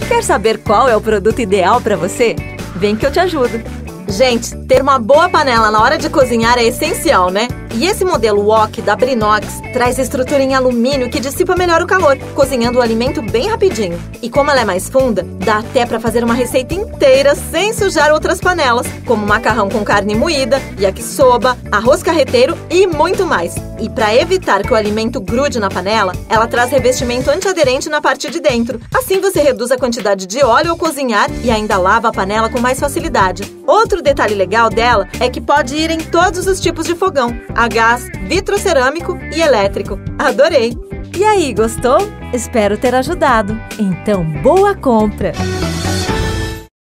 Quer saber qual é o produto ideal para você? Vem que eu te ajudo! Gente, ter uma boa panela na hora de cozinhar é essencial, né? E esse modelo wok da Brinox traz estrutura em alumínio que dissipa melhor o calor, cozinhando o alimento bem rapidinho. E como ela é mais funda, dá até para fazer uma receita inteira sem sujar outras panelas, como macarrão com carne moída, yakisoba, arroz carreteiro e muito mais. E para evitar que o alimento grude na panela, ela traz revestimento antiaderente na parte de dentro. Assim você reduz a quantidade de óleo ao cozinhar e ainda lava a panela com mais facilidade. Outro detalhe legal dela é que pode ir em todos os tipos de fogão, a gás, vitrocerâmico e elétrico. Adorei! E aí, gostou? Espero ter ajudado. Então, boa compra!